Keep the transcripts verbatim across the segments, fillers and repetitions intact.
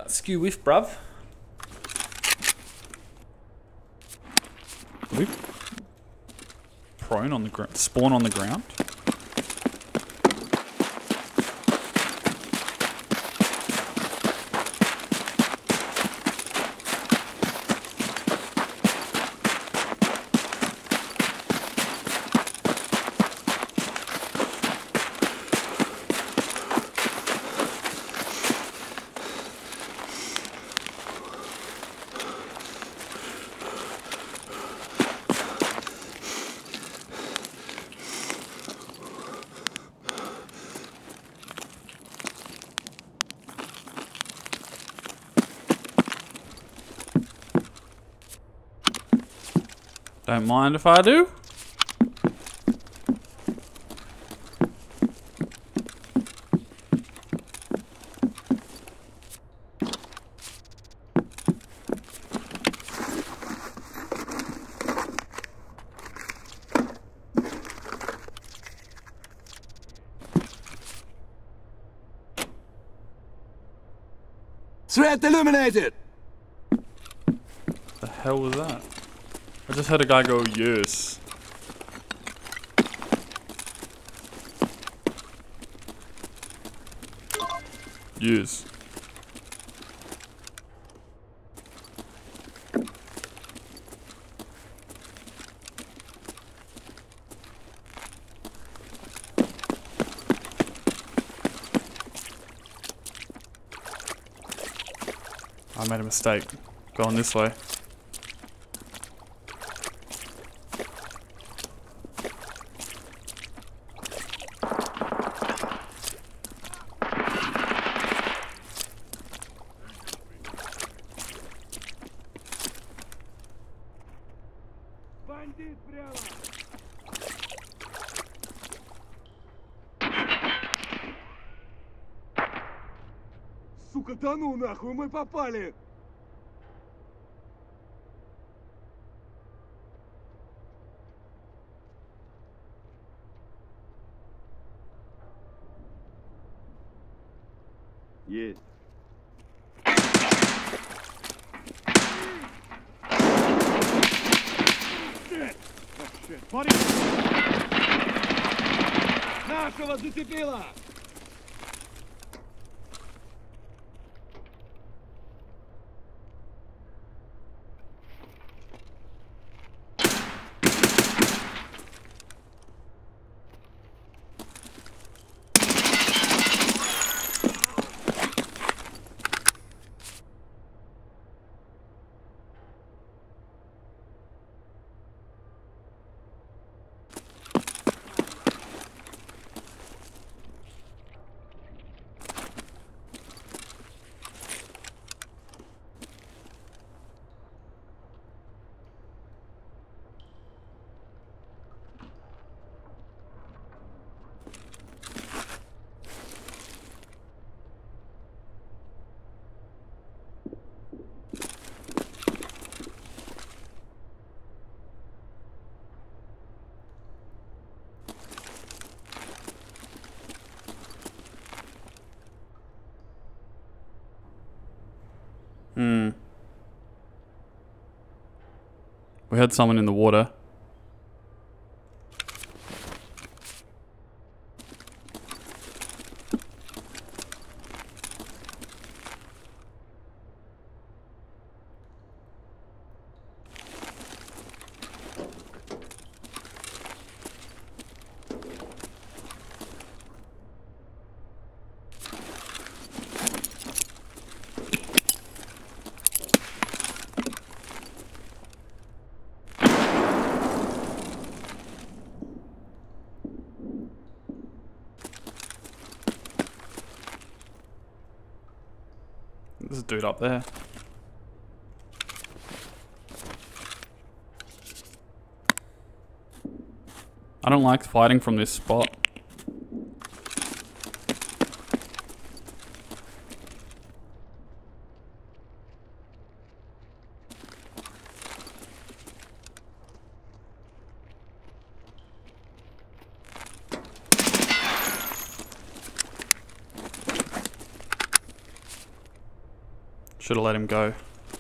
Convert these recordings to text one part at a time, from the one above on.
that skew whiff, bruv. Are we prone on the ground? Spawn on the ground? Don't mind if I do. Threat eliminated! The hell was that? I just heard a guy go, yes. Yes. I made a mistake. Going this way. Сука, да ну нахуй, мы попали! Есть. Смотри! Нашего зацепило! Hmm. We had someone in the water. There's a dude up there. I don't like fighting from this spot. Should have let him go.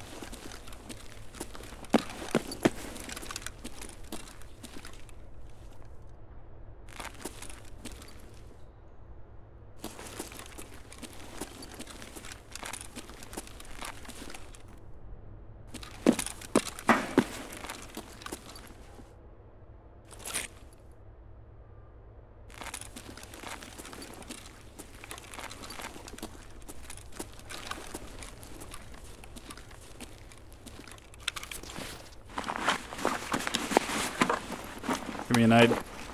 Give me an aid.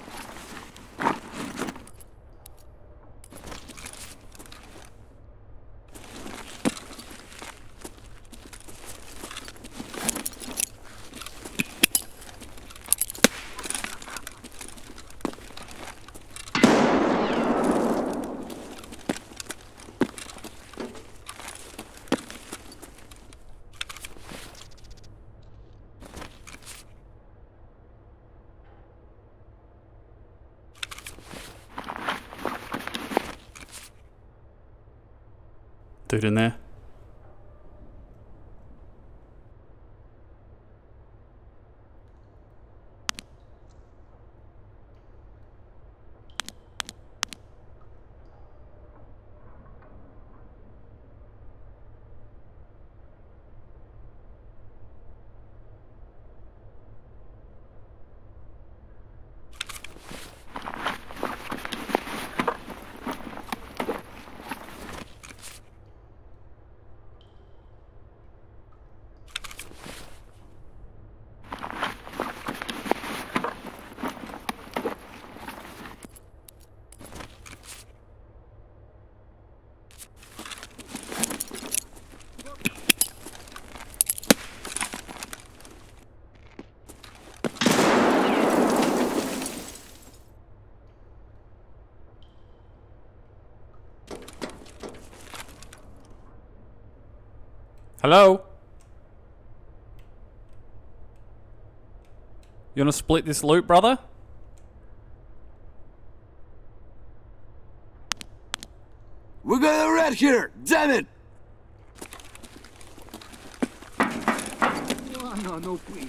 Dude in there. Hello? You wanna split this loot, brother? We got a rat here! Damn it! No, no, no, please.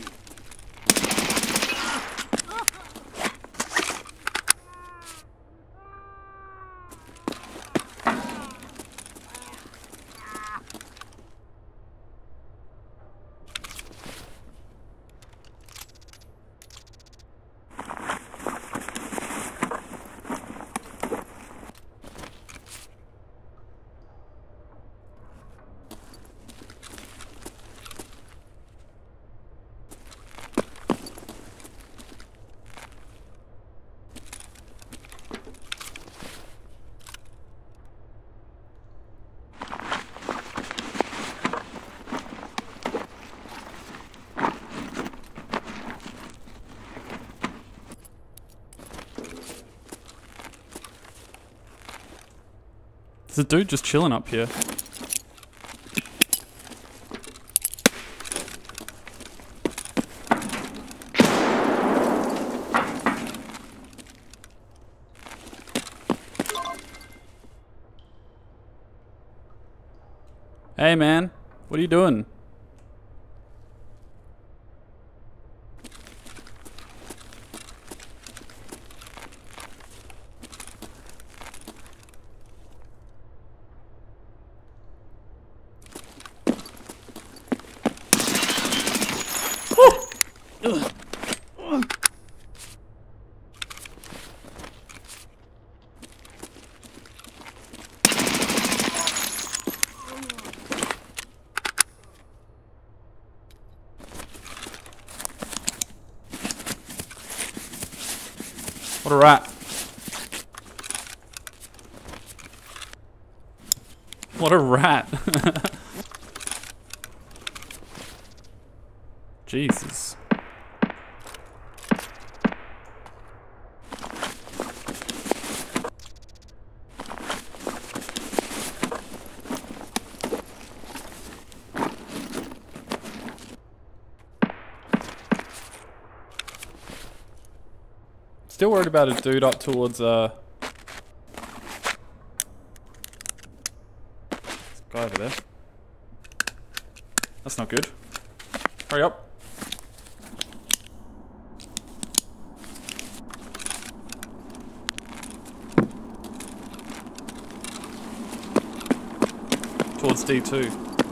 There's a dude just chilling up here. Hey man, what are you doing? What a rat. What a rat. Jesus. Still worried about a dude up towards uh this guy over there. That's not good. Hurry up. Towards D two.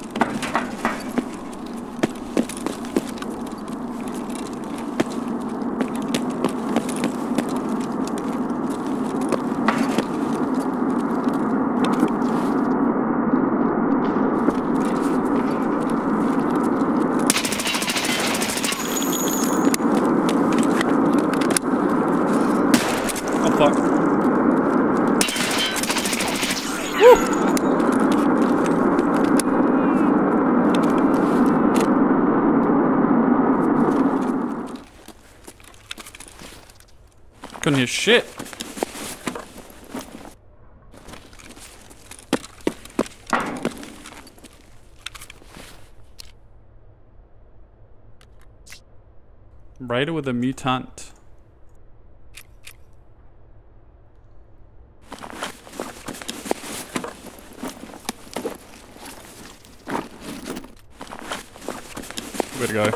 Couldn't hear shit. Raider with a mutant. Where to go?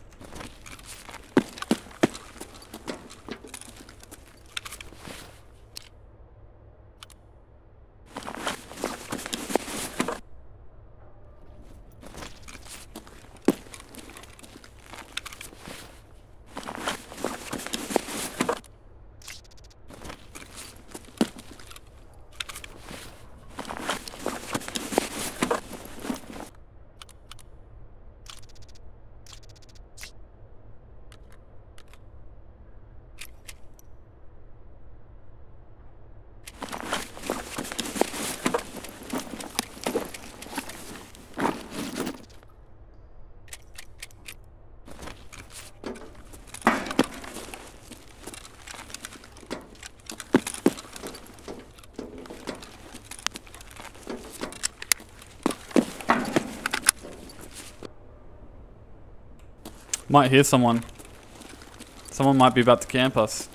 Might hear someone. Someone might be about to camp us.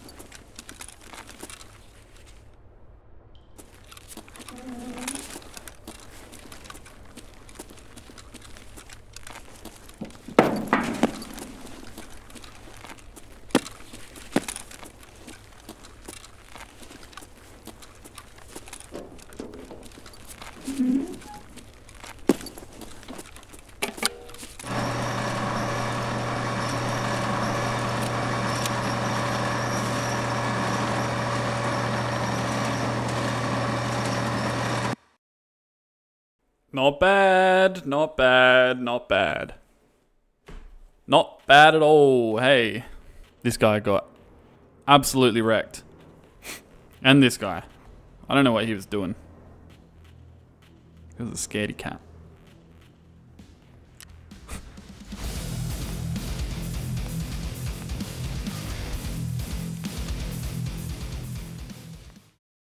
Not bad, not bad, not bad. Not bad at all. Hey, this guy got absolutely wrecked. And this guy. I don't know what he was doing. He was a scaredy cat.